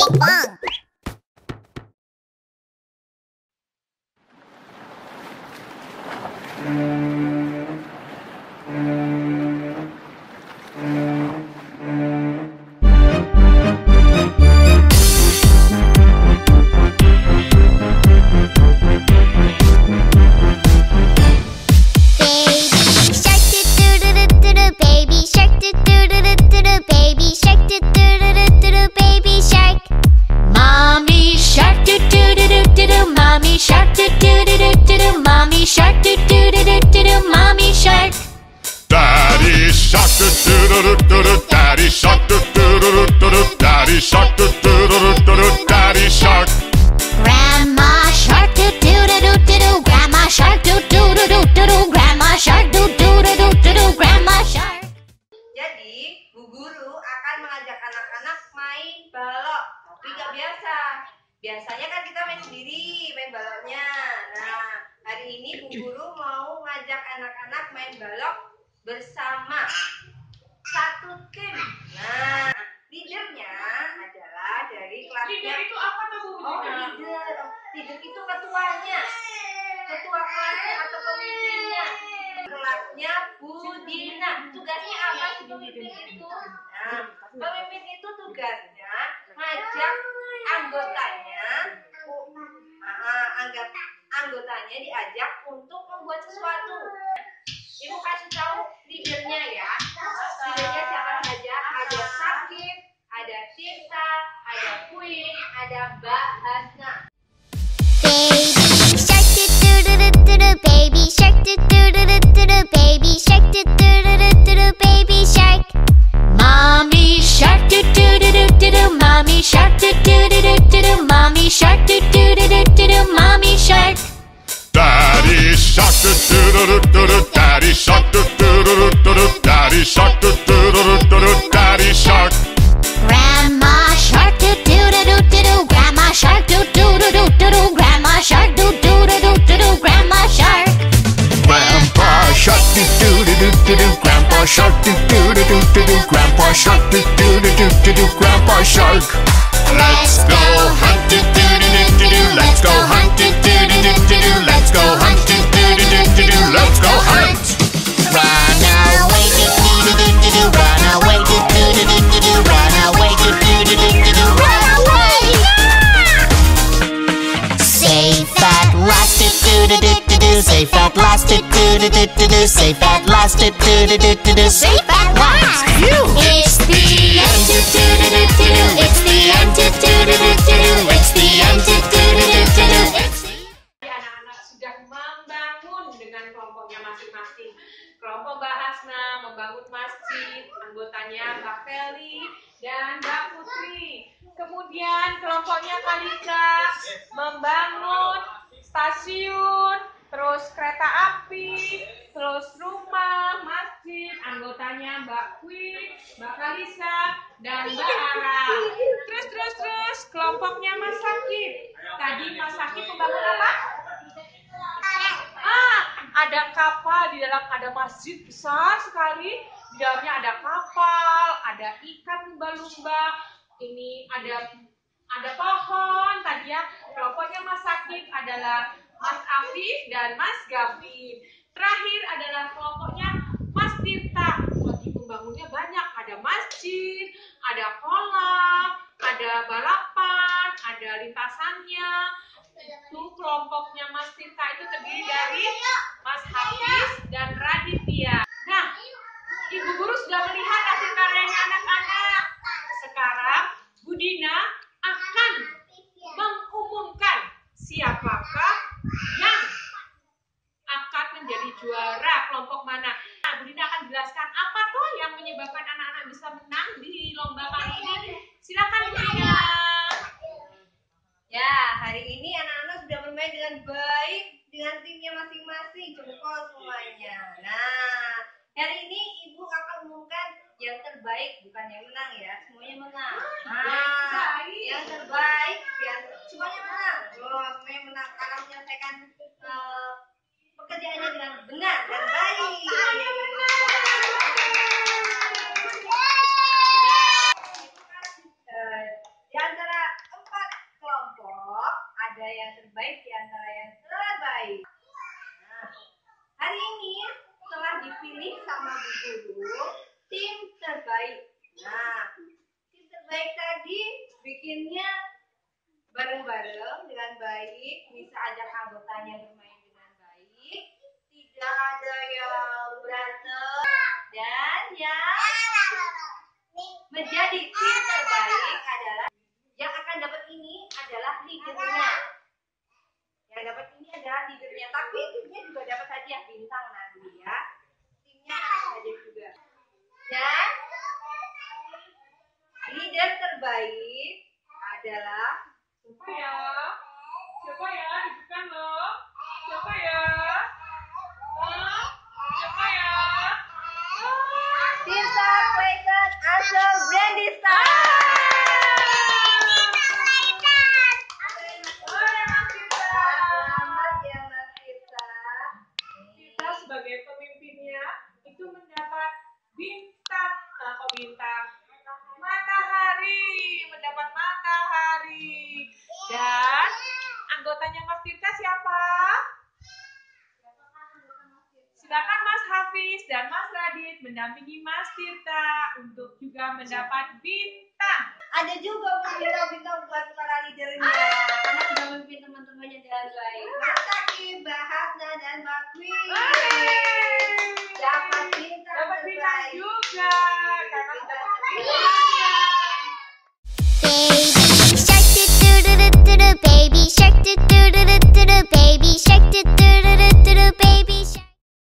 Bang. Daddy shark do do do do do, Daddy shark do do do do do, Daddy shark do do do do do, Daddy shark. Grandma shark do do do do do, Grandma shark do do do do do, Grandma shark do do do do do, Grandma shark. Jadi, Bu Guru akan mengajak anak-anak main balok, tapi nggak biasa. Biasanya kan kita main sendiri, main baloknya. Nah, hari ini Bu Guru mau ngajak anak-anak main balok bersama satu tim. Nah, leadernya adalah dari kelasnya. Leader itu apa tuh Bu? Leader itu ketuanya, ketua kelasnya atau pemimpinnya. Kelasnya Bu Dina. Tugasnya apa sih pemimpin itu? Nah, pemimpin itu tugasnya ngajak anggotanya, anggotanya diajak untuk membuat sesuatu. Ibu kasih tahu leadernya ya. Leadernya siapa saja? Ada Sakit, ada Cinta, ada Queen, ada Mbak Hasna. Baby shark do do do do do do, baby shark do do do do do do, baby shark. Mommy shark do do do do do do, mommy shark do do do do do do, mommy shark do do do do do do, mommy shark. Daddy shark do do do do do, Daddy shark do do do do do, Daddy shark do do do do do, Daddy shark. Grandma shark do do do do do do, Grandma shark do do do do do do, Grandma shark do do do do do do, Grandma shark. Grandpa shark do do do do do do, Grandpa shark do do do do do do, Grandpa shark do do do do do do, Grandpa shark. Let's go hunt do do do do do, let's go hunt do do do do do, let's go hunt do do do do do, let's go hunt. Run away do do do do do do, run away do do do do do do, run away do do do do do do, run away. Safe at last do do do do do do, safe at last do do do do do do, safe at last do do do do do do, safe at last. It's the end do do do do do do, it's the end do do do do do do, it's the end do do do do do do, it's the. Anak-anak sudah membangun dengan kelompoknya masing-masing. Kelompok Mbak Hasna membangun masjid, anggotanya Mbak Feli dan Mbak Putri. Kemudian kelompoknya Kalika membangun stasiun, terus kereta api, terus rumah, masjid, anggotanya Mbak Queen, Mbak Kalisa, dan Mbak Ara. Terus kelompoknya Mas Sakit. Tadi Mas Sakit membangun apa? Ada kapal, di dalam ada masjid besar sekali. Di dalamnya ada kapal, ada ikan lumba-lumba. Ini ada pohon. Tadi ya, kelompoknya Mas Sakit adalah Mas Afif dan Mas Gavin. Terakhir adalah kelompoknya Mas Tirta. Lagi pembangunnya banyak. Ada masjid, ada kolam, ada balapan, ada lintasannya. Itu kelompoknya Mas Tirta itu terdiri dari Mas Hafiz dan Raditya. Nah, Ibu Guru sudah melihat hasil karyanya anak-anak. Sekarang Bu Dina akan mengumumkan siapakah yang akan menjadi juara kelompok mana. Nah, Bu Dina akan jelaskan apa tuh yang menyebabkan anak-anak bisa menang di lomba kali ini. Silakan Bu Dina. Ya, hari ini anak-anak sudah bermain dengan baik dengan timnya masing-masing, jempol semuanya. Nah, hari ini Ibu akan umumkan yang terbaik, bukan yang menang ya, semuanya menang. Nah, yang terbaik, yang semuanya menang. Oh, semuanya menang karena menyelesaikan pekerjaannya dengan benar dan baik. Di antara bikinnya bareng-bareng dengan baik, bisa ajak anggotanya bermain dengan baik, tidak ada yang berantem, dan yang menjadi tim terbaik adalah yang akan dapat ini adalah leadernya. Yang dapat ini adalah leadernya, tapi timnya juga dapat hadiah bintang nanti ya. Timnya dapat hadiah juga. Dan leader terbaik adalah Siapa ya? Siapa ya? Diberikan loh. Siapa ya? Siapa ya? Tirta, Clayton, Ansel, Brandista. Selamat ya Mas Tirta. Kita sebagai pemimpinnya itu mendapat bintang. Kok bintang? Matahari. Mendapat matahari. Dan anggotanya Mas Tirta siapa? Silakan Mas Hafiz dan Mas Radit mendampingi Mas Tirta untuk juga mendapat bintang. Ada juga bintang-bintang buat para leadernya karena sudah memimpin teman-temannya dengan baik. Mas Sakib, Mbak Hasna, dan Mbak Kwi dapat bintang Dapat bintang terbaik. juga karena sudah Baby shark do do do do do do, baby shark do do do do